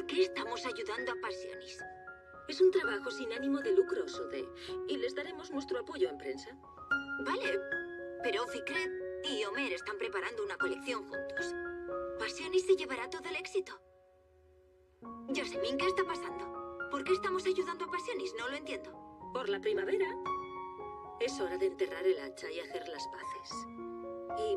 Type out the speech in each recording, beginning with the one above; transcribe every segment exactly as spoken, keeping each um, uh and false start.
¿Por qué estamos ayudando a Pasionis? Es un trabajo sin ánimo de lucro, Sude, y les daremos nuestro apoyo en prensa. Vale, pero Fikret y Homer están preparando una colección juntos. Pasionis se llevará todo el éxito. Yasemin, ¿qué está pasando? ¿Por qué estamos ayudando a Pasionis? No lo entiendo. Por la primavera. Es hora de enterrar el hacha y hacer las paces. Y...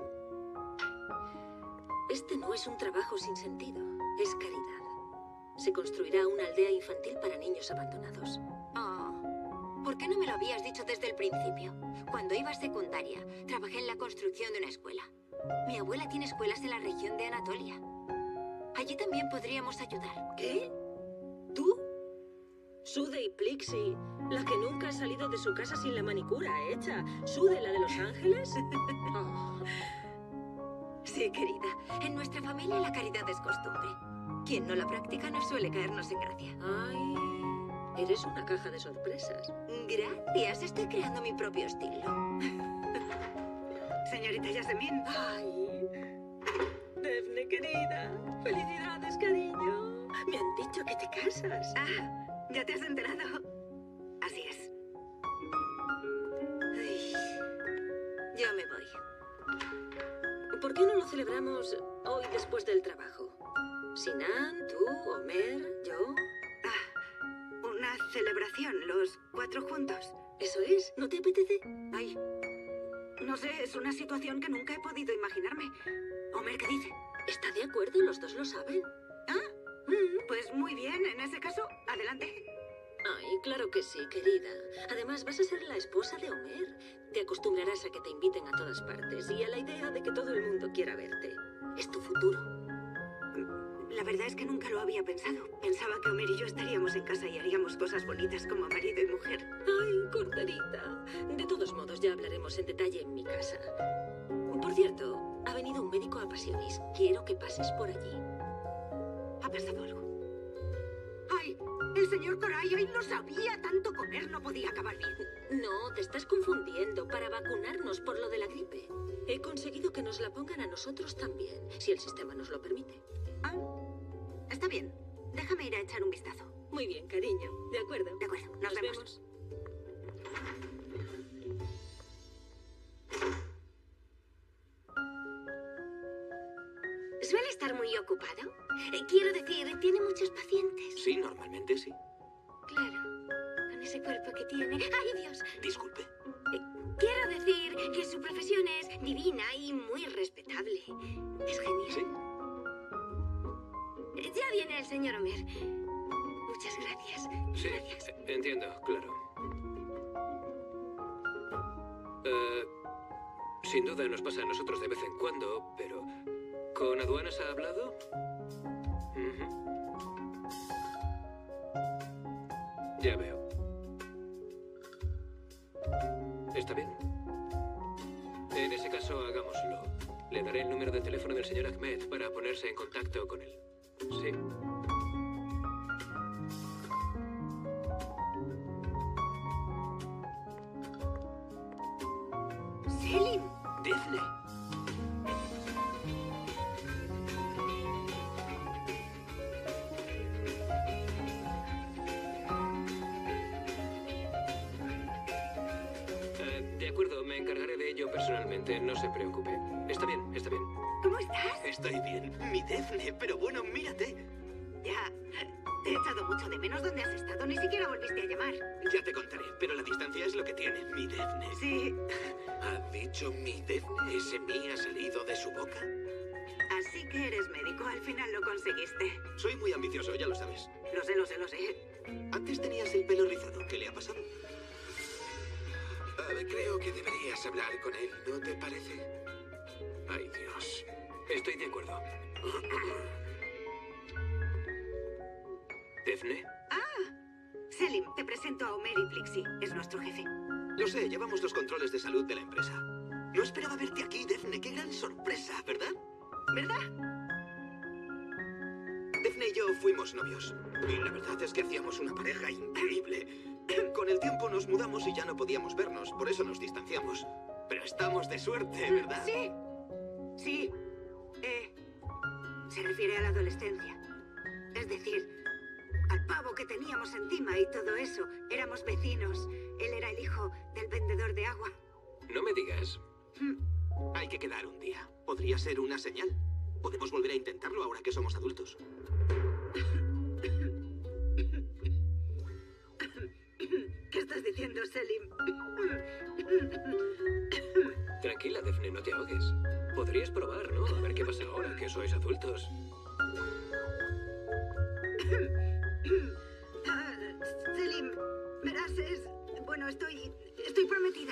este no es un trabajo sin sentido, es caridad. Se construirá una aldea infantil para niños abandonados. Oh, ¿por qué no me lo habías dicho desde el principio? Cuando iba a secundaria, trabajé en la construcción de una escuela. Mi abuela tiene escuelas en la región de Anatolia. Allí también podríamos ayudar. ¿Qué? ¿Tú? Sude y Plixie, la que nunca ha salido de su casa sin la manicura hecha. Sude, la de Los Ángeles. Oh. Sí, querida. En nuestra familia la caridad es costumbre. Quien no la practica no suele caernos en gracia. Ay, eres una caja de sorpresas. Gracias, estoy creando mi propio estilo. Señorita Yasemin. Ay, Daphne, querida. Felicidades, cariño. Me han dicho que te casas. Ah, ¿ya te has enterado? Así es. Ay, yo me voy. ¿Por qué no lo celebramos hoy después del trabajo? Sinan, tú, Homer, yo. Ah, una celebración, los cuatro juntos. ¿Eso es? ¿No te apetece? Ay, no sé, es una situación que nunca he podido imaginarme. Homer, ¿qué dice? ¿Está de acuerdo? ¿Los dos lo saben? Ah, mm, pues muy bien, en ese caso, adelante. Ay, claro que sí, querida. Además, vas a ser la esposa de Homer. Te acostumbrarás a que te inviten a todas partes y a la idea de que todo el mundo quiera verte. Es tu futuro. La verdad es que nunca lo había pensado. Pensaba que Homer y yo estaríamos en casa y haríamos cosas bonitas como marido y mujer. Ay, corderita. De todos modos, ya hablaremos en detalle en mi casa. Por cierto, ha venido un médico a Pasionis. Quiero que pases por allí. ¿Ha pasado algo? ¡Ay! El señor Coray, ¡ay, lo sabía! Tanto comer no podía acabar bien. No, te estás confundiendo. Para vacunarnos por lo de la gripe. He conseguido que nos la pongan a nosotros también, si el sistema nos lo permite. Ah, está bien. Déjame ir a echar un vistazo. Muy bien, cariño. De acuerdo. De acuerdo, nos, Nos vemos. vemos. ¿Suele estar muy ocupado? Eh, quiero decir, ¿tiene muchos pacientes? Sí, normalmente sí. Claro, con ese cuerpo que tiene. ¡Ay, Dios! Disculpe. Eh, quiero decir que su profesión es divina y muy respetable. Es genial. Sí. Eh, Ya viene el señor Homer. Muchas gracias. Sí, Gracias. eh, entiendo, claro. Eh, sin duda nos pasa a nosotros de vez en cuando, pero... ¿Con aduanas ha hablado? Ujú. Ya veo. Está bien. En ese caso, hagámoslo. Le daré el número de teléfono del señor Ahmed para ponerse en contacto con él. Sí. ¡Selim! Daphne. Eh, de acuerdo, me encargaré de ello personalmente, no se preocupe. Está bien, está bien. ¿Cómo estás? Estoy bien, mi Daphne, pero bueno, mírate. Ya, te he echado mucho de menos. ¿Dónde has estado? Ni siquiera volviste a llamar. Ya te contaré, pero la distancia es lo que tiene, mi Daphne. Sí, ¿Ha dicho mi Daphne? ¿Ese mí ha salido de su boca? así que eres médico. Al final lo conseguiste. Soy muy ambicioso, ya lo sabes. Lo sé, lo sé, lo sé. Antes tenías el pelo rizado, ¿qué le ha pasado? Ah, creo que deberías hablar con él, ¿no te parece? Ay, Dios. Estoy de acuerdo. ¿Daphne? Selim, te presento a Homer y Plixie. Es nuestro jefe. Lo sé, llevamos los controles de salud de la empresa. No esperaba verte aquí, Daphne. Qué gran sorpresa, ¿verdad? ¿Verdad? Daphne y yo fuimos novios. Y la verdad es que hacíamos una pareja increíble. Con el tiempo nos mudamos y ya no podíamos vernos, por eso nos distanciamos. Pero estamos de suerte, ¿verdad? Sí. Sí. Eh, se refiere a la adolescencia. Es decir, pasamos encima y todo eso. Éramos vecinos. Él era el hijo del vendedor de agua. No me digas. Hay que quedar un día. Podría ser una señal. Podemos volver a intentarlo ahora que somos adultos. ¿Qué estás diciendo, Selim? Tranquila, Daphne, no te ahogues. Podrías probar, ¿no? A ver qué pasa ahora que sois adultos. Ah, Selim, verás, es... Bueno, estoy... Estoy prometida.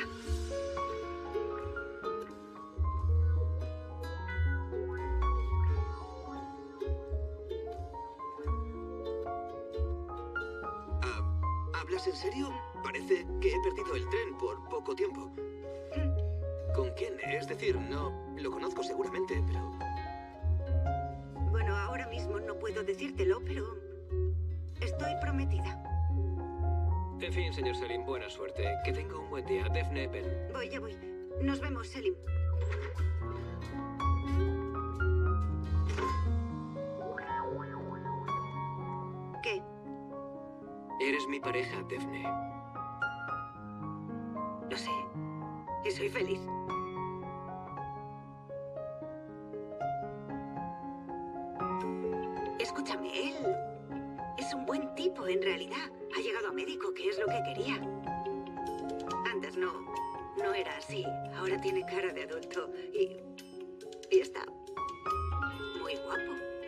Ah, ¿hablas en serio? Parece que he perdido el tren por poco tiempo. ¿Con quién? Es decir, no lo conozco seguramente, pero... Bueno, ahora mismo no puedo decírtelo, pero... Estoy prometida. En fin, señor Selim, buena suerte. Que tenga un buen día. Daphne, ven. Voy, ya voy. Nos vemos, Selim. ¿Qué? Eres mi pareja, Daphne. Lo sé. Y soy feliz. Escúchame, él es un buen tipo, en realidad. Ha llegado a médico, que es lo que quería. Antes no, no era así. Ahora tiene cara de adulto y, y está muy guapo.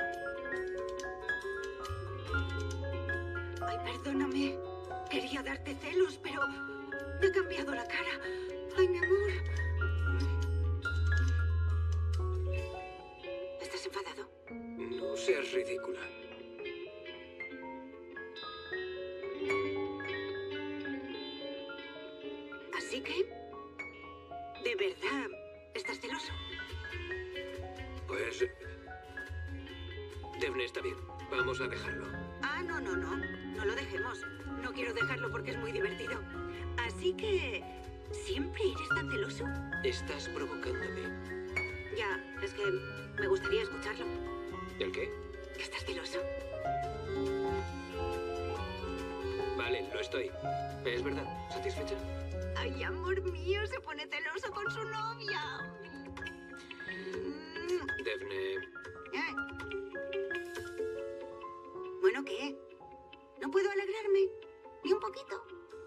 Ay, perdóname. Quería darte celos, pero me ha cambiado la cara. Ay, mi amor. ¿Estás enfadado? No seas ridícula. Así que, ¿de verdad estás celoso? Pues... Daphne, está bien. Vamos a dejarlo. Ah, no, no, no. No lo dejemos. No quiero dejarlo porque es muy divertido. Así que, ¿siempre eres tan celoso? Estás provocándome. Ya, es que me gustaría escucharlo. ¿El qué? Que estás celoso. Vale, lo estoy. Es verdad. ¿Satisfecha? Ay, amor mío, se pone celoso con su novia. Mm, Daphne... ¿eh? Bueno, ¿qué? ¿No puedo alegrarme? ¿Ni un poquito?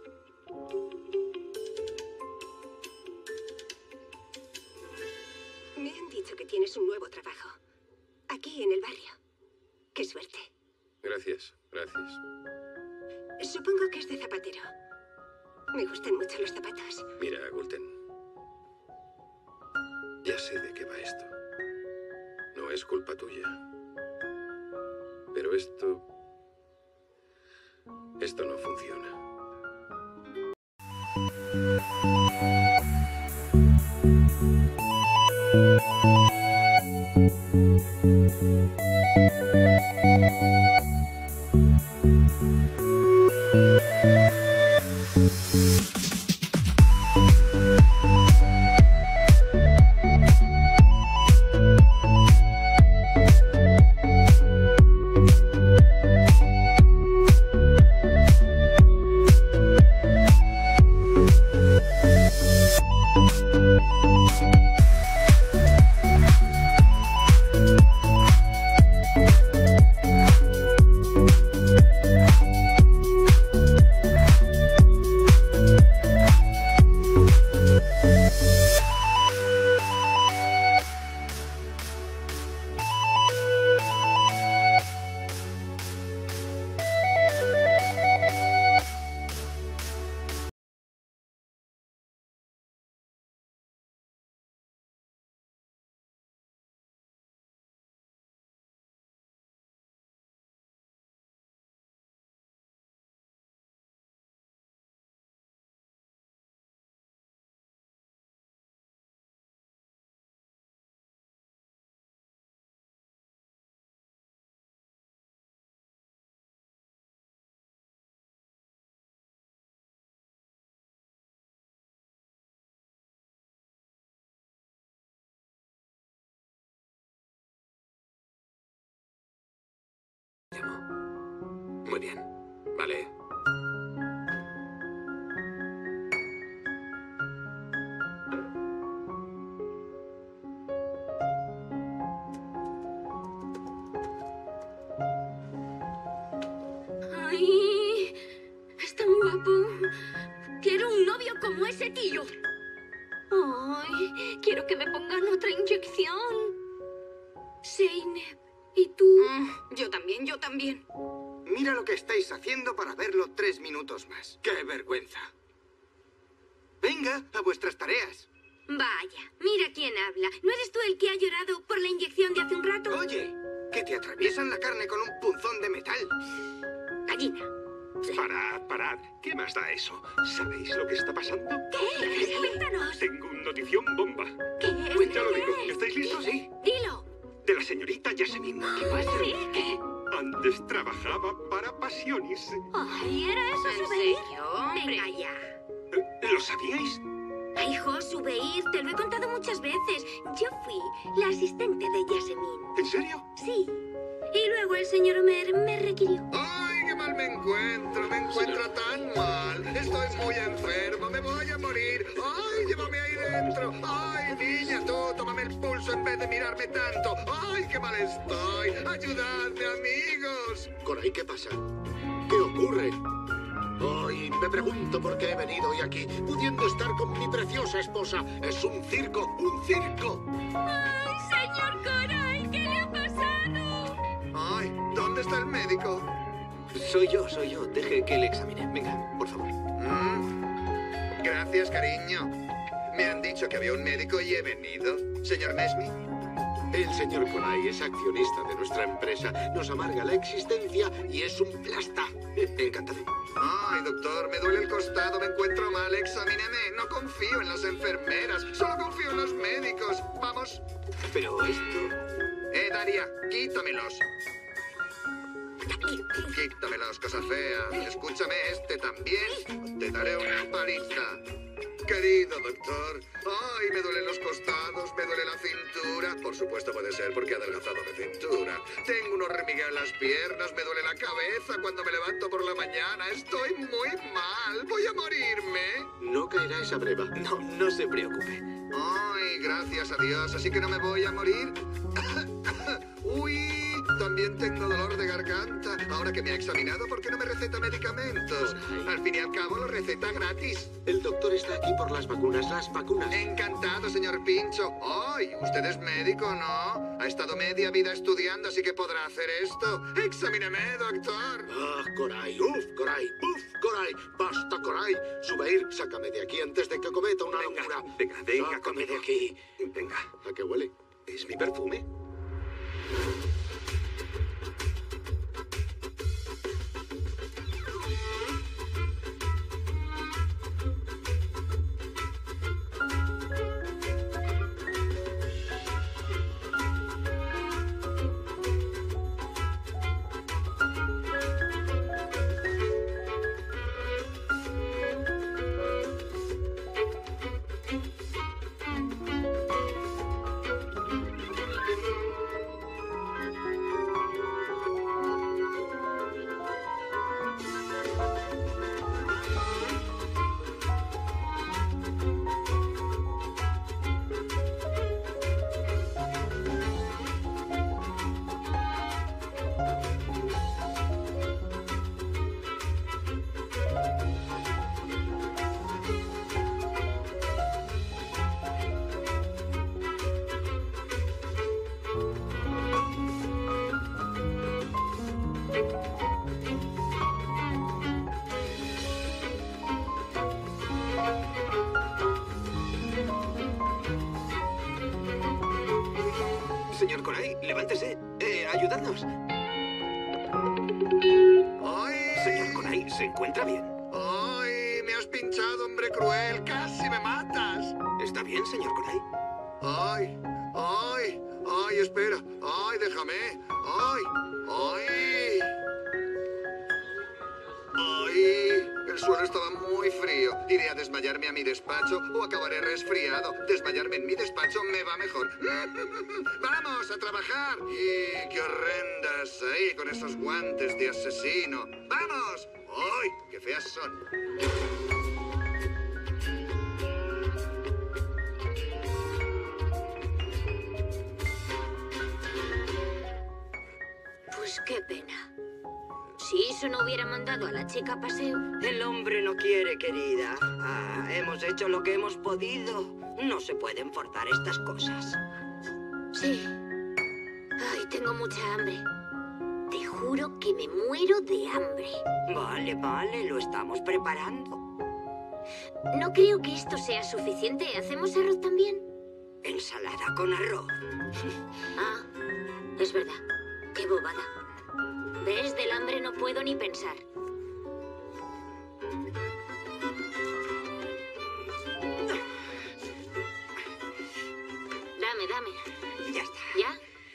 Me han dicho que tienes un nuevo trabajo. Aquí, en el barrio. Qué suerte. Gracias, gracias. Supongo que es de zapatero. Me gustan mucho los zapatos. Mira, Gulten. Ya sé de qué va esto. No es culpa tuya. Pero esto... Esto no funciona. Muy bien. Vale. Ay, es tan guapo. Quiero un novio como ese tío. Ay, quiero que me pongan otra inyección. Zeynep, ¿y tú? Mm, yo también, yo también. Mira lo que estáis haciendo para verlo tres minutos más. ¡Qué vergüenza! Venga, a vuestras tareas. Vaya, mira quién habla. ¿No eres tú el que ha llorado por la inyección de hace un rato? Oye, que te atraviesan la carne con un punzón de metal. Gallina. Parad, parad. ¿Qué más da eso? ¿Sabéis lo que está pasando? ¿Qué? Cuéntanos. Tengo una notición bomba. ¿Qué es? Pues ya lo ¿Qué digo. es? ¿Estáis listos? Sí. Dilo. De la señorita Yasemin. ¿Qué pasa? ¿Sí? ¿Qué? Antes trabajaba para Pasionis. Ay, ¿era eso, ¿En Subeir? serio, hombre? Venga ya. Eh, ¿Lo sabíais? Ay, hijo, Subeir, te lo he contado muchas veces. Yo fui la asistente de Yasemin. ¿En serio? Sí. Y luego el señor Omer me requirió. ¡Ay, qué mal me encuentro! Me encuentro tan mal. Estoy muy enfermo. Me voy a morir. ¡Ay, llévame ahí dentro! ¡Ay, niña, tú! Tómame el pulso en vez de mirarme tanto. ¡Ay, qué mal estoy! ¡Ayudadme, amigos! Coray, ¿qué pasa? ¿Qué ocurre? Ay, me pregunto por qué he venido hoy aquí, pudiendo estar con mi preciosa esposa. Es un circo, un circo. ¡Ay, señor Coray! ¿Qué le ha pasado? ¡Ay, ¿dónde está el médico? Soy yo, soy yo. Deje que le examine. Venga, por favor. Mm. Gracias, cariño. Me han dicho que había un médico y he venido. ¿Señor Nesmi? El señor Coray es accionista de nuestra empresa. Nos amarga la existencia y es un plasta. Encantado. Ay, doctor, me duele el costado, me encuentro mal, examíneme. No confío en las enfermeras, solo confío en los médicos. Vamos. Pero esto... Eh, Daria, quítamelos. Quítamelos, cosa fea. Escúchame, este también. Te daré una paliza. Querido doctor, ay, me duelen los costados, me duele la cintura. Por supuesto puede ser porque he adelgazado de cintura. Tengo un hormigueo en las piernas, me duele la cabeza cuando me levanto por la mañana. Estoy muy mal, voy a morirme. No caerá esa breva. No, no se preocupe. Ay, gracias a Dios, así que no me voy a morir. Uy, también tengo dolor de garganta. Ahora que me ha examinado, ¿por qué no me receta medicamentos? Al fin y al cabo, lo receta gratis. El doctor está aquí por las vacunas, las vacunas. Encantado, señor Pincho. Ay, usted es médico, ¿no? Ha estado media vida estudiando, así que podrá hacer esto. Examíneme, doctor. Ah, Coray, uf, Coray, uf, Coray. Basta, Coray. Subeir, sácame de aquí antes de que cometa una Venga, locura. venga, venga, Sácame de conmigo. aquí. Venga. ¿A qué huele? ¿Es mi perfume? Señor Coray, levántese. Eh, ayudadnos. Ay, Señor Coray, ¿se encuentra bien? ay, me has pinchado, hombre cruel. Casi me matas. ¿Está bien, señor Coray? Ay, ay, ay, espera. Ay, déjame. Ay, ay. Ay, el El suelo estaba muy frío. ¿Iré a desmayarme a mi despacho o acabaré resfriado? Desmayarme en mi despacho me va mejor. ¡Vamos a trabajar! ¡Y qué horrendas ahí con esos guantes de asesino! ¡Vamos! ¡Uy, qué feas son! Pues qué pena. Si eso no hubiera mandado a la chica a paseo... El hombre no quiere, querida. Ah, hemos hecho lo que hemos podido. No se pueden forzar estas cosas. Sí. Ay, tengo mucha hambre. Te juro que me muero de hambre. Vale, vale, lo estamos preparando. No creo que esto sea suficiente. ¿Hacemos arroz también? Ensalada con arroz. Ah, es verdad. Qué bobada. ¿Ves? Del hambre no puedo ni pensar. Dame, dame. Ya está. ¿Ya?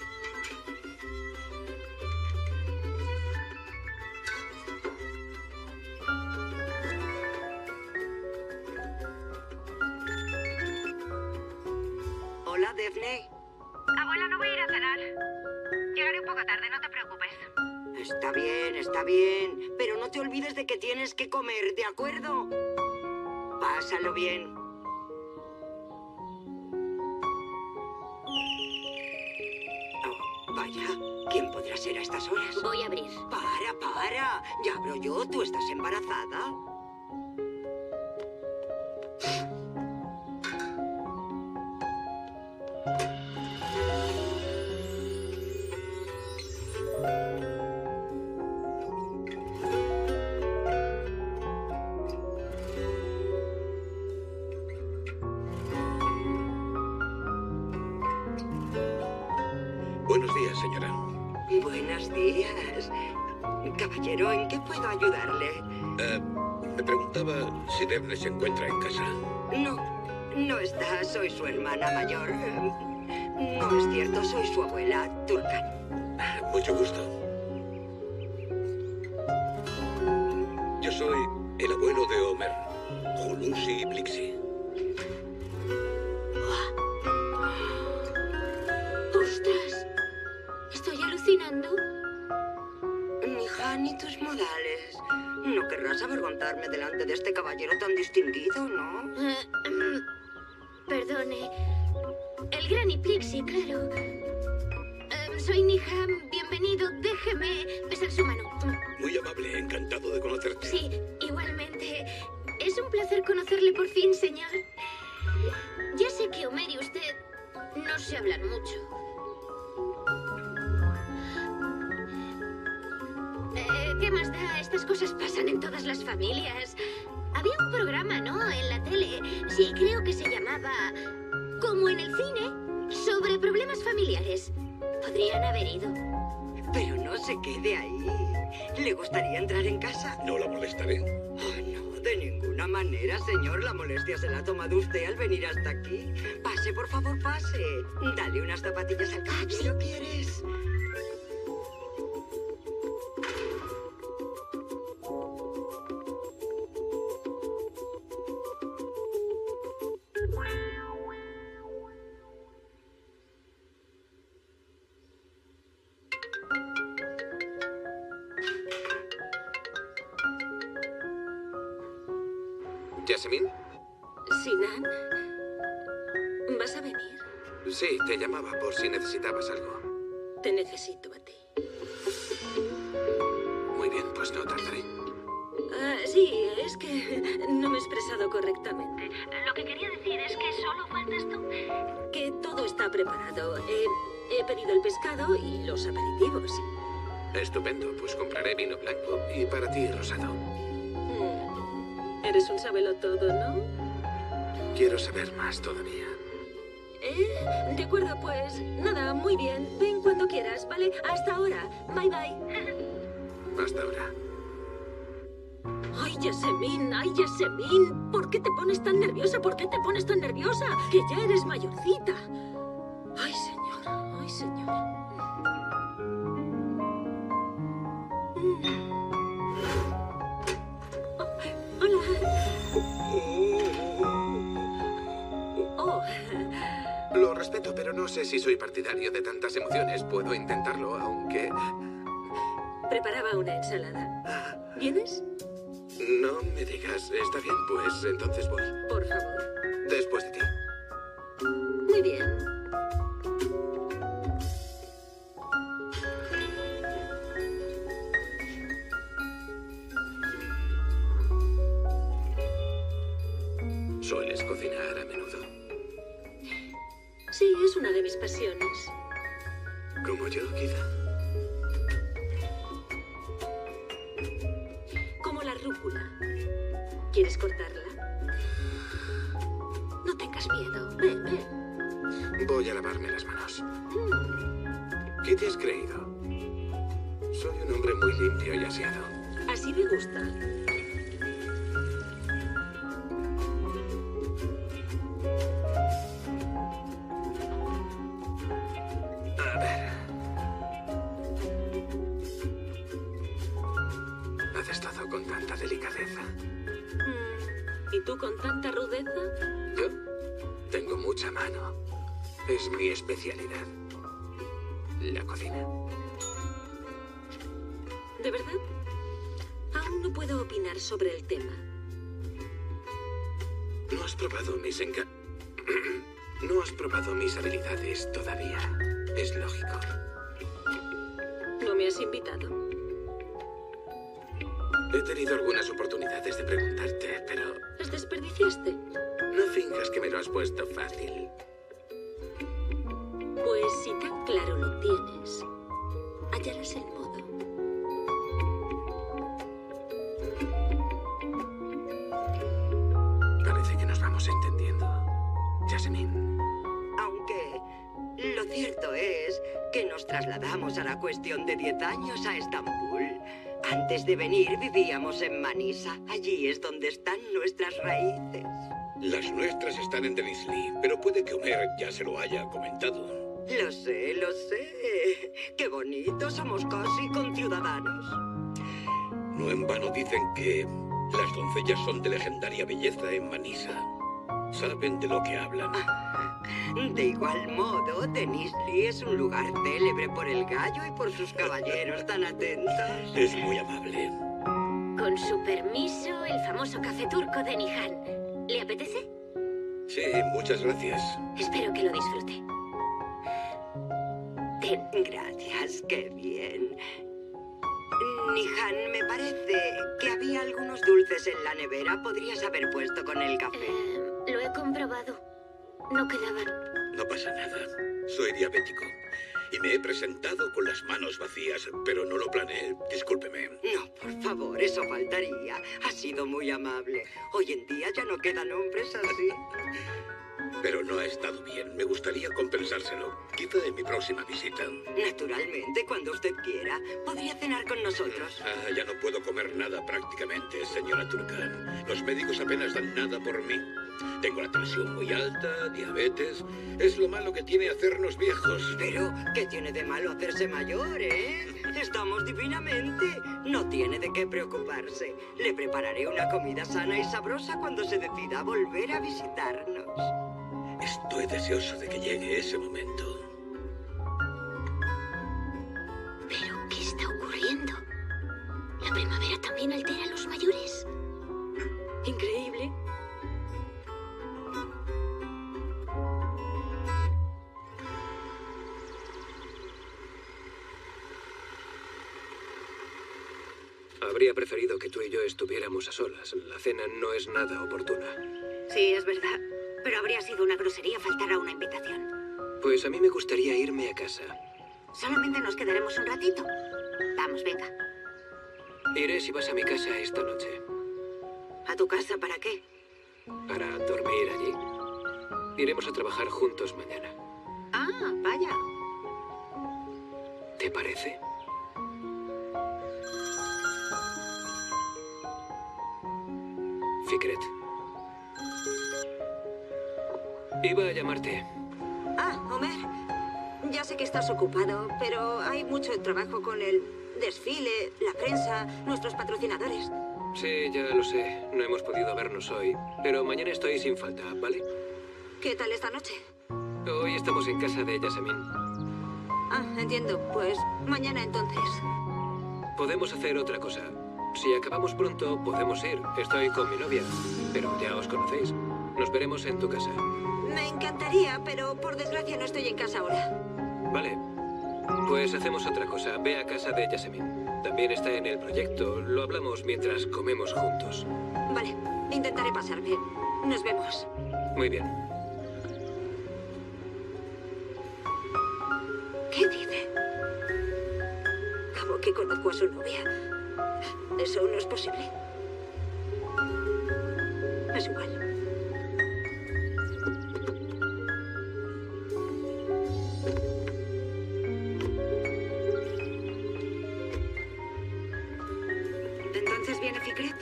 Hola, Daphne. Abuela, no voy a ir a cenar. Llegaré un poco tarde, no te preocupes. Está bien, está bien. Pero no te olvides de que tienes que comer, ¿de acuerdo? Pásalo bien. Oh, vaya, ¿quién podrá ser a estas horas? Voy a abrir. Para, para. Ya abro yo, ¿tú estás embarazada? Buenos días, señora. Buenos días. Caballero, ¿en qué puedo ayudarle? Eh, me preguntaba si Daphne se encuentra en casa. No, no está. Soy su hermana mayor. Eh, No es cierto, soy su abuela, Turkan. Mucho gusto. Yo soy el abuelo de Homer, Julusi Blixi. ¡Ostras! ¿Estoy alucinando? Mija, ni tus modales. No querrás avergonzarme delante de este caballero tan distinguido, ¿no? Eh, mm, perdone. El Granny Plixi, claro. Eh, soy Niham, bienvenido. Déjeme besar su mano. Muy amable, encantado de conocerte. Sí, igualmente. Es un placer conocerle por fin, señor. Ya sé que Homer y usted no se hablan mucho. Eh, ¿Qué más da? Estas cosas pasan en todas las familias. Había un programa, ¿no? En la tele. Sí, creo que se llamaba... Como en el cine, sobre problemas familiares. Podrían haber ido. Pero no se quede ahí. ¿Le gustaría entrar en casa? No la molestaré. Oh, no, de ninguna manera, señor. La molestia se la ha tomado usted al venir hasta aquí. Pase, por favor, pase. Dale unas zapatillas al caballero, ¿quieres? ¿Yasemin? Sinan, ¿vas a venir? Sí, te llamaba por si necesitabas algo. Te necesito a ti. Muy bien, pues no tardaré. Ah, sí, es que no me he expresado correctamente. Lo que quería decir es que solo faltas tú. Que todo está preparado. He, he pedido el pescado y los aperitivos. Estupendo, pues compraré vino blanco y para ti rosado. Mm, eres un sabelotodo, ¿no? Quiero saber más todavía. ¿Eh? De acuerdo, pues nada, muy bien. Ven cuando quieras, ¿vale? Hasta ahora. Bye, bye. Hasta ahora. Ay, Yasemin, ay, Yasemin. ¿Por qué te pones tan nerviosa? ¿Por qué te pones tan nerviosa? Que ya eres mayorcita. Ay, señor, ay, señor. respeto, pero no sé si soy partidario de tantas emociones. Puedo intentarlo, aunque... Preparaba una ensalada. ¿Vienes? No me digas. Está bien, pues entonces voy. Por favor. Después de ti. Muy bien. ¿Sueles cocinar a menudo? Sí, es una de mis pasiones. ¿Como yo, quizá? Como la rúcula. ¿Quieres cortarla? No tengas miedo. Ven, ven. Voy a lavarme las manos. ¿Qué te has creído? Soy un hombre muy limpio y aseado. Así me gusta. A ver. Haces todo con tanta delicadeza. Mm, ¿Y tú con tanta rudeza? Yo tengo mucha mano. Es mi especialidad. La cocina. ¿De verdad? Aún no puedo opinar sobre el tema. No has probado mis enca... No has probado mis habilidades todavía. Es lógico. ¿No me has invitado? He tenido algunas oportunidades de preguntarte, pero... ¿Las desperdiciaste? No finjas que me lo has puesto fácil. Pues si tan claro lo tienes, hallarás el modo. Parece que nos vamos entendiendo. Jasmine. Aunque lo cierto es que nos trasladamos a la cuestión de diez años a Estambul. Antes de venir vivíamos en Manisa. Allí es donde están nuestras raíces. Las nuestras están en Denizli, pero puede que Homer ya se lo haya comentado. Lo sé, lo sé. Qué bonito, somos casi conciudadanos. No en vano dicen que las doncellas son de legendaria belleza en Manisa. Saben de lo que hablan. De igual modo, Denizli es un lugar célebre por el gallo y por sus caballeros tan atentos. Es muy amable. Con su permiso, el famoso café turco de Nihan. ¿Le apetece? Sí, muchas gracias. Espero que lo disfrute. Ten. Gracias, qué bien. Nihan, me parece que había algunos dulces en la nevera. Podrías haber puesto con el café. Eh, lo he comprobado. No quedaban. No pasa nada. Soy diabético. Y me he presentado con las manos vacías, pero no lo planeé. Discúlpeme. No, por favor, eso faltaría. Ha sido muy amable. Hoy en día ya no quedan hombres así. Pero no ha estado bien. Me gustaría compensárselo. Quizá en mi próxima visita. Naturalmente, cuando usted quiera. Podría cenar con nosotros. Ah, ya no puedo comer nada prácticamente, señora Turcan. Los médicos apenas dan nada por mí. Tengo la tensión muy alta, diabetes. Es lo malo que tiene hacernos viejos. Pero, ¿qué tiene de malo hacerse mayor, eh? Estamos divinamente. No tiene de qué preocuparse. Le prepararé una comida sana y sabrosa cuando se decida a volver a visitarnos. Estoy deseoso de que llegue ese momento. ¿Pero qué está ocurriendo? ¿La primavera también altera a los mayores? Increíble. Habría preferido que tú y yo estuviéramos a solas. La cena no es nada oportuna. Sí, es verdad. Pero habría sido una grosería faltar a una invitación. Pues a mí me gustaría irme a casa. Solamente nos quedaremos un ratito. Vamos, venga. Iré si vas a mi casa esta noche. ¿A tu casa para qué? Para dormir allí. Iremos a trabajar juntos mañana. Ah, vaya. ¿Te parece? Fikret. Iba a llamarte. Ah, Homer. Ya sé que estás ocupado, pero hay mucho trabajo con el desfile, la prensa, nuestros patrocinadores. Sí, ya lo sé. No hemos podido vernos hoy. Pero mañana estoy sin falta, ¿vale? ¿Qué tal esta noche? Hoy estamos en casa de Yasemin. Ah, entiendo. Pues mañana entonces. Podemos hacer otra cosa. Si acabamos pronto, podemos ir. Estoy con mi novia, pero ya os conocéis. Nos veremos en tu casa. Me encantaría, pero por desgracia no estoy en casa ahora. Vale. Pues hacemos otra cosa. Ve a casa de Yasemin. También está en el proyecto. Lo hablamos mientras comemos juntos. Vale. Intentaré pasarme. Nos vemos. Muy bien. ¿Qué dice? ¿Cómo que conozco a su novia? Eso no es posible. Es igual. ¿Entonces viene Fikret?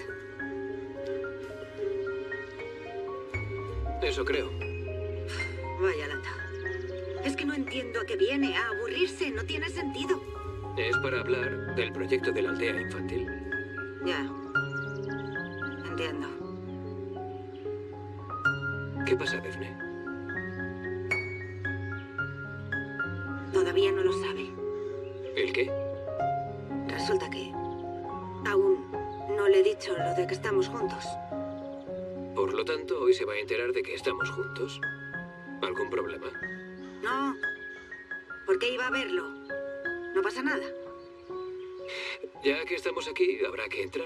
Eso creo. Vaya lata. Es que no entiendo a qué viene. A aburrirse. No tiene sentido. Es para hablar del proyecto de la aldea infantil. Ya. Entiendo. ¿Qué pasa, Daphne? Todavía no lo sabe. ¿El qué? Resulta que aún no le he dicho lo de que estamos juntos. Por lo tanto, hoy se va a enterar de que estamos juntos. ¿Algún problema? No. ¿Por qué iba a verlo? No pasa nada. Ya que estamos aquí, habrá que entrar.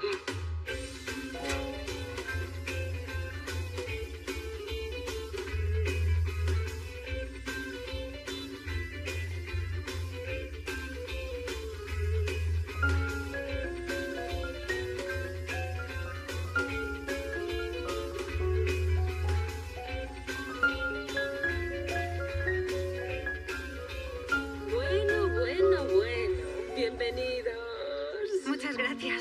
Bueno, bueno, bueno. Bienvenidos. Muchas gracias.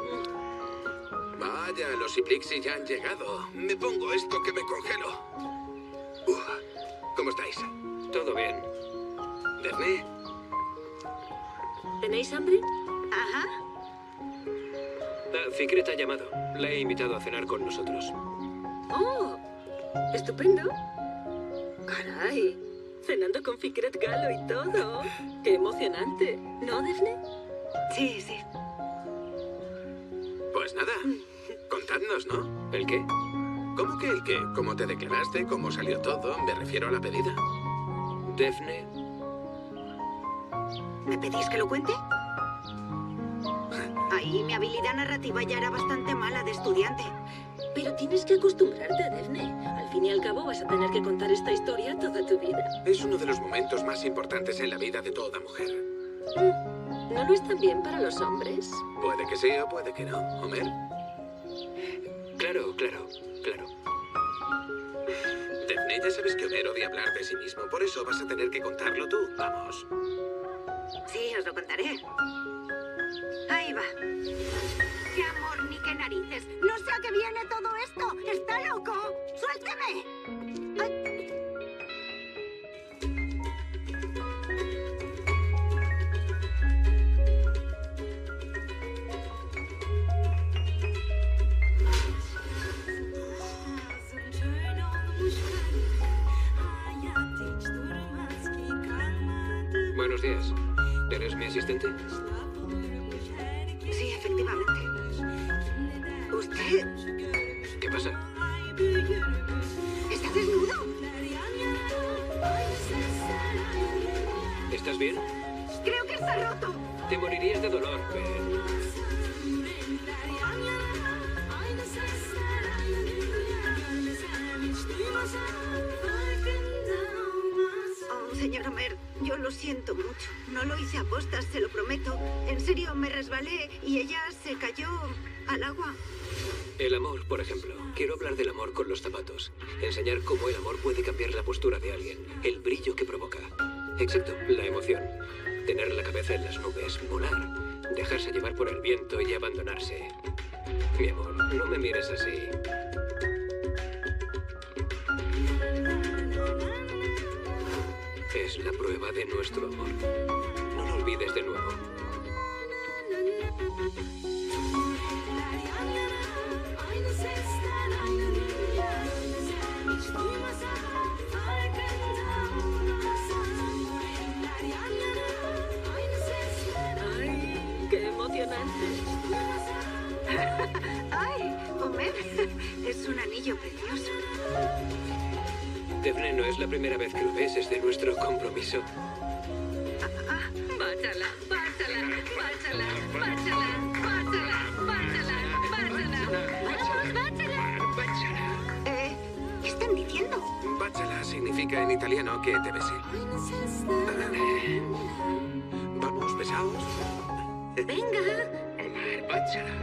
Vaya, los Iplixi ya han llegado. Me pongo esto que me congelo. Uf, ¿cómo estáis? Todo bien. ¿Daphne? ¿Tenéis hambre? Ajá. Ah, Fikret ha llamado. La he invitado a cenar con nosotros. ¡Oh! ¡Estupendo! ¡Caray! Cenando con Fikret Galo y todo. ¡Qué emocionante! ¿No, Daphne? Sí, sí. Pues nada, contadnos, ¿no? ¿El qué? ¿Cómo que el qué? ¿Cómo te declaraste? ¿Cómo salió todo? Me refiero a la pedida. Daphne. ¿Me pedís que lo cuente? Ahí mi habilidad narrativa ya era bastante mala de estudiante. Pero tienes que acostumbrarte, Daphne. Al fin y al cabo vas a tener que contar esta historia toda tu vida. Es uno de los momentos más importantes en la vida de toda mujer. Mm, ¿No lo es también para los hombres? Puede que sí o puede que no. ¿Homer? Claro, claro, claro. Daphne, ya sabes que Homer odia hablar de sí mismo. Por eso vas a tener que contarlo tú. Vamos. Sí, os lo contaré. Ahí va. ¡Qué amor ni qué narices! ¡No sé a qué viene todo esto! ¡Está loco! ¡Suélteme! Ay. Buenos días. ¿Eres mi asistente? Sí, efectivamente. ¿Usted ¿Qué pasa? está desnudo? ¿Estás bien? Creo que está roto. Te morirías de dolor, Ben. Oh, señor Homer, yo lo siento mucho. No lo hice a postas, se lo prometo. En serio, me resbalé y ella se cayó al agua. El amor, por ejemplo. Quiero hablar del amor con los zapatos. Enseñar cómo el amor puede cambiar la postura de alguien. El brillo que provoca. Exacto, la emoción. Tener la cabeza en las nubes, volar. Dejarse llevar por el viento y abandonarse. Mi amor, no me mires así. Es la prueba de nuestro amor. No lo olvides de nuevo. ¡Ay, Homer! Es un anillo precioso. Daphne, no es la primera vez que lo ves, es de nuestro compromiso. Báchala, báchala, báchala, báchala, báchala, báchala, báchala. ¡Vamos, báchala! Eh, ¿qué están diciendo? Báchala significa en italiano que te bese. Eh, Vamos, besaos. Venga. Omar, báchala.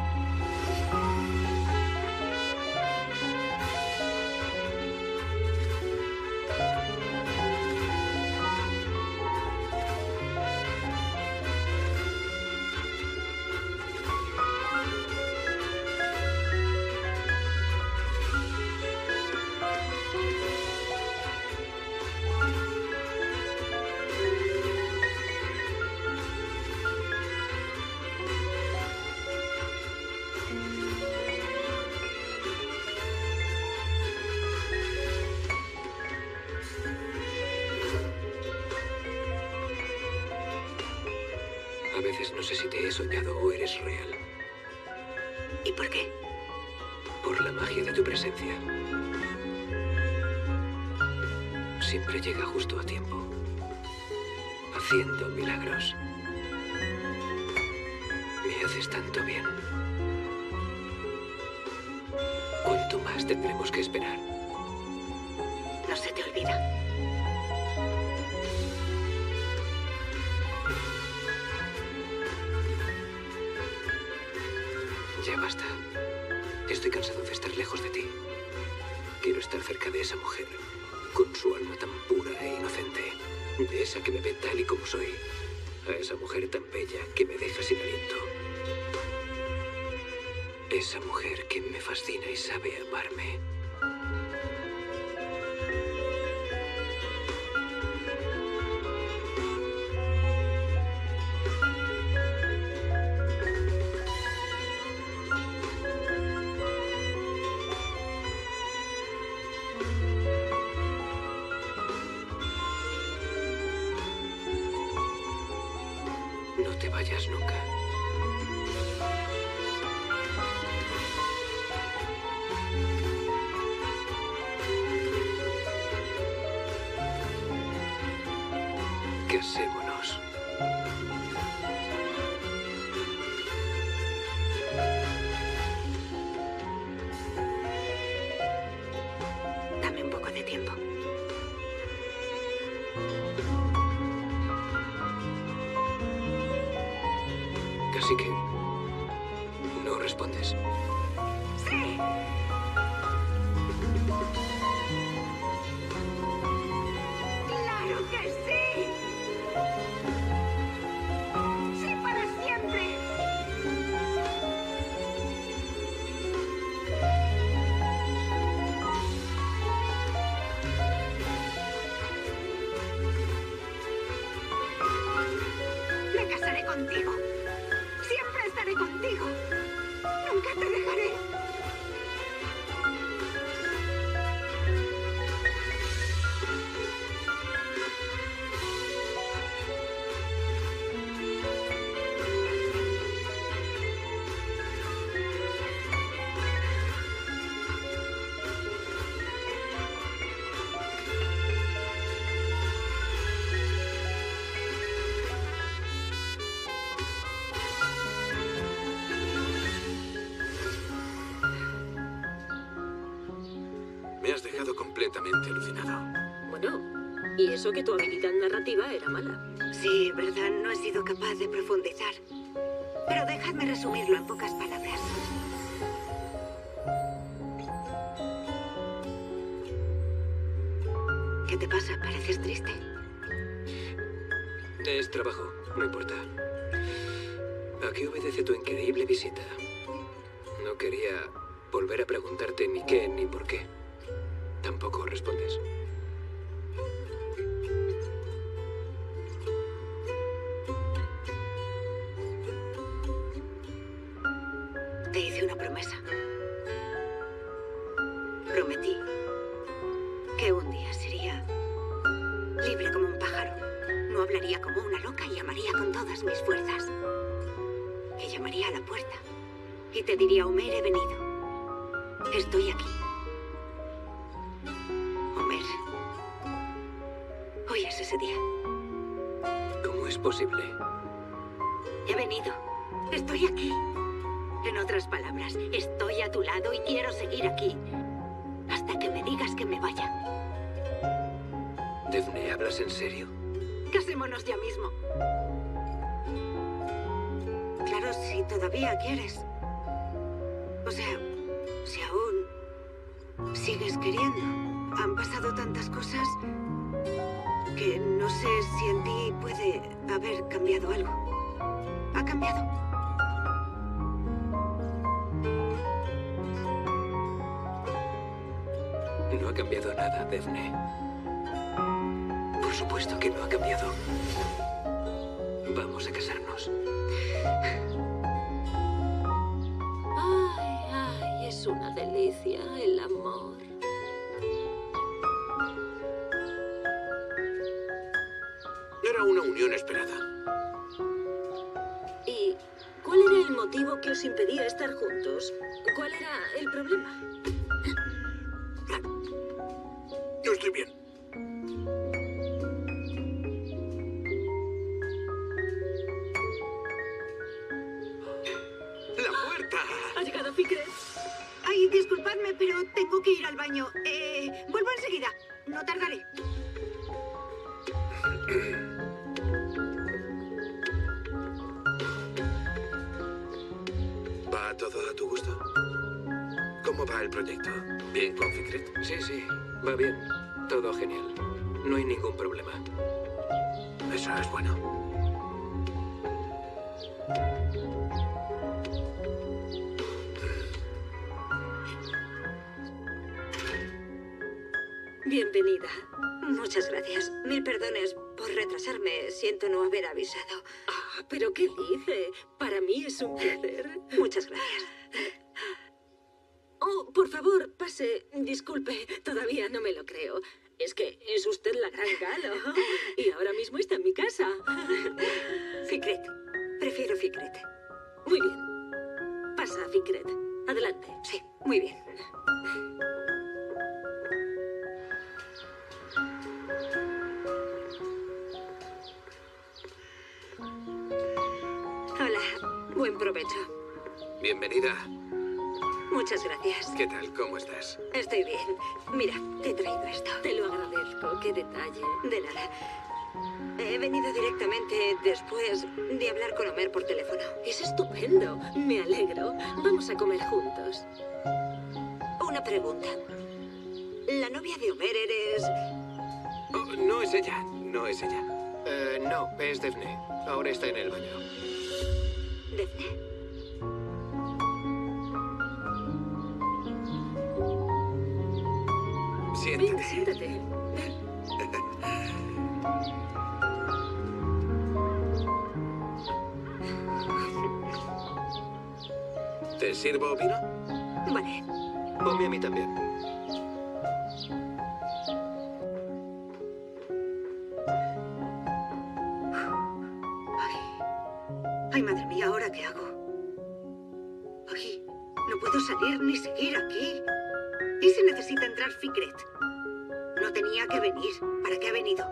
A veces no sé si te he soñado o eres real. ¿Y por qué? Por la magia de tu presencia. Siempre llega justo a tiempo. Haciendo milagros. Me haces tanto bien. ¿Cuánto más tendremos que esperar? No se te olvida. Ya basta. Estoy cansado de estar lejos de ti. Quiero estar cerca de esa mujer, con su alma tan pura e inocente. De esa que me ve tal y como soy. A esa mujer tan bella que me deja sin aliento. Esa mujer que me fascina y sabe amarme. No te vayas nunca. Casémonos. Dame un poco de tiempo. Así que no respondes. ¡Sí! ¡Claro que sí! ¡Sí para siempre! Me casaré contigo. Siempre estaré contigo. Nunca te dejaré. Me has dejado completamente alucinado. Bueno, y eso que tu habilidad narrativa era mala. Sí, verdad, no he sido capaz de profundizar. Pero dejadme resumirlo en pocas palabras. ¿Qué te pasa? Pareces triste. Es trabajo, no importa. ¿A qué obedece tu increíble visita? No quería volver a preguntarte ni qué ni por qué. Tampoco respondes. Te hice una promesa. Prometí que un día sería libre como un pájaro. No hablaría como una loca y amaría con todas mis fuerzas. Que llamaría llamaría a la puerta. Y te diría, Homer, he venido. Estoy aquí. Homer. Hoy es ese día. ¿Cómo es posible? He venido. Estoy aquí. En otras palabras, estoy a tu lado y quiero seguir aquí. Hasta que me digas que me vaya. Daphne, ¿hablas en serio? Casémonos ya mismo. Claro, si todavía quieres. O sea, si aún sigues queriendo. Han pasado tantas cosas que no sé si en ti puede haber cambiado algo. ¿Ha cambiado? No ha cambiado nada, Daphne. Por supuesto que no ha cambiado. Vamos a casarnos. Ay, ay, es una delicia el amor. Era una unión esperada. ¿Y cuál era el motivo que os impedía estar juntos? ¿Cuál era el problema? Yo estoy bien. ¡La puerta! ¿Ha llegado Fikret? Ay, disculpadme, pero tengo que ir al baño. Eh, vuelvo enseguida. No tardaré. ¿Va todo a tu gusto? ¿Cómo va el proyecto? ¿Bien con Fikret? Sí, sí, va bien. Todo genial. No hay ningún problema. Eso es bueno. Bienvenida. Muchas gracias. Mil perdones por retrasarme. Siento no haber avisado. Ah, ¿pero qué dice? Para mí es un placer. Muchas gracias. Oh, por favor, pase. Disculpe, todavía no me lo creo. Es que es usted la gran Galo. Y ahora mismo está en mi casa. Fikret. Prefiero Fikret. Muy bien. Pasa, Fikret. Adelante. Sí, muy bien. Hola. Buen provecho. Bienvenida. Muchas gracias. ¿Qué tal? ¿Cómo estás? Estoy bien. Mira, te he traído esto. Te lo agradezco. Qué detalle. De nada. He venido directamente después de hablar con Homer por teléfono. Es estupendo. Me alegro. Vamos a comer juntos. Una pregunta. ¿La novia de Homer eres...? Oh, no es ella. No es ella. Eh, no, es Daphne. Ahora está en el baño. ¿Daphne? Siéntate. Ven, siéntate. ¿Te sirvo vino? Vale. Ponme a mí también. Ay. Ay, madre mía, ¿ahora qué hago? Ay, no puedo salir ni seguir aquí. ¿Y si necesita entrar Fikret? No tenía que venir. ¿Para qué ha venido?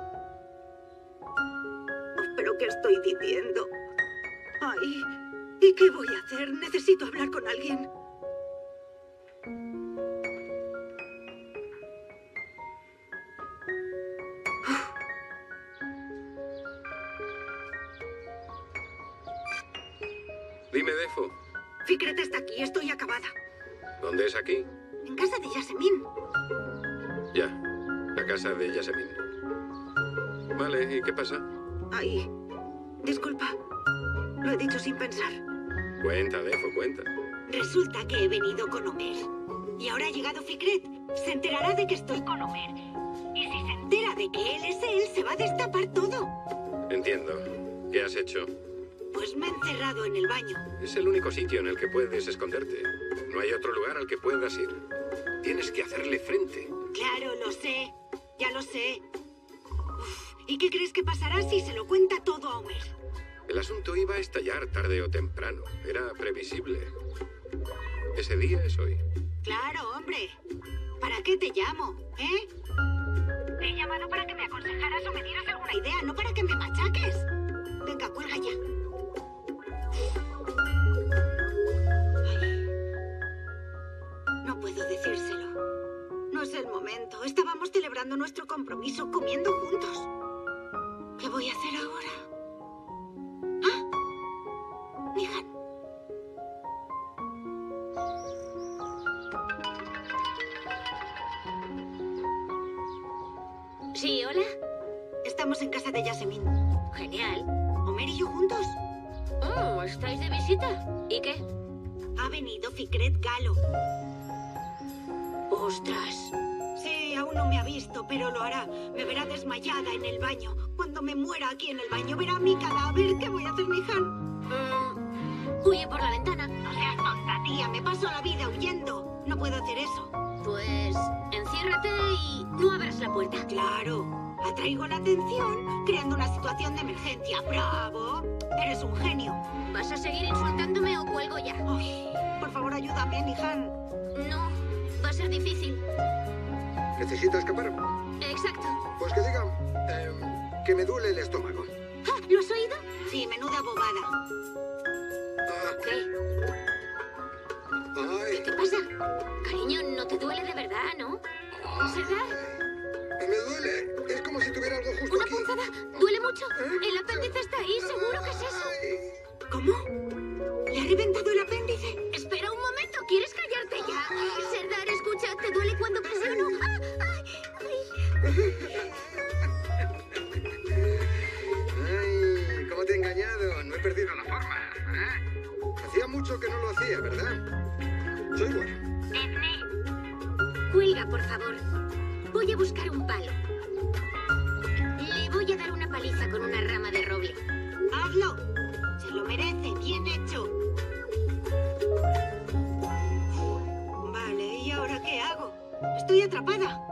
Oh, ¿pero qué estoy diciendo? Ay, ¿y qué voy a hacer? Necesito hablar con alguien. Dime, Defo. Fikret está aquí, estoy acabada. ¿Dónde es aquí? En casa de Yasemin. Ya, la casa de Yasemin. Vale, ¿y qué pasa? Ay, disculpa. Lo he dicho sin pensar. Cuenta, Defo, cuenta. Resulta que he venido con Homer. Y ahora ha llegado Fikret. Se enterará de que estoy con Homer. Y si se entera de que él es él, se va a destapar todo. Entiendo. ¿Qué has hecho? Pues me he encerrado en el baño. Es el único sitio en el que puedes esconderte. No hay otro lugar al que puedas ir. Tienes que hacerle frente. Claro, lo sé. Ya lo sé. Uf, ¿y qué crees que pasará si se lo cuenta todo a Homer? El asunto iba a estallar tarde o temprano. Era previsible. Ese día es hoy. Claro, hombre. ¿Para qué te llamo, eh? Te he llamado para que me aconsejaras o me dieras alguna idea. Idea, no para que me machaques. Venga, cuelga ya. Ay. No puedo decírselo. No es el momento. Estábamos celebrando nuestro compromiso, comiendo juntos. ¿Qué voy a hacer ahora? ¿Ah? Nihan. Sí, hola. Estamos en casa de Yasemin. Genial. ¿Homer y yo juntos? Oh, ¿estáis de visita? ¿Y qué? Ha venido Fikret Galo. ¡Ostras! Sí, aún no me ha visto, pero lo hará. Me verá desmayada en el baño. Cuando me muera aquí en el baño, verá mi cadáver. ¿Qué voy a hacer, Nihan? Mm, huye por la ventana. No seas tonta, tía. Me paso la vida huyendo. No puedo hacer eso. Pues enciérrate y no abras la puerta. Claro. Atraigo la atención creando una situación de emergencia. ¡Bravo! Eres un genio. ¿Vas a seguir insultándome o cuelgo ya? Ay, por favor, ayúdame, Nihan. No, va a ser difícil. ¿Necesita escapar? Exacto. Pues que diga eh, que me duele el estómago. Ah, ¿lo has oído? Sí, menuda bobada. Ah, ¿Qué? ay, ¿Qué te pasa? Cariño, no te duele de verdad, ¿no? ¿Verdad? me duele. Es como si tuviera algo justo ¿Una aquí. punzada? ¿Duele mucho? El apéndice está ahí, seguro que es eso. Ay. ¿Cómo? ¿Le ha reventado el apéndice? Espera un momento, ¿quieres callarte ya? Serdar, escucha, ¿te duele cuando presiono? ¡Ah! ¡Ay! Ay, ¿cómo te he engañado? No he perdido la forma. ¿eh? Hacía mucho que no lo hacía, ¿verdad? Soy bueno. Edne, cuelga, por favor. Voy a buscar un palo. Le voy a dar una paliza con una rama de roble. ¡Hazlo! Se lo merece. Bien hecho. Vale, ¿y ahora qué hago? Estoy atrapada.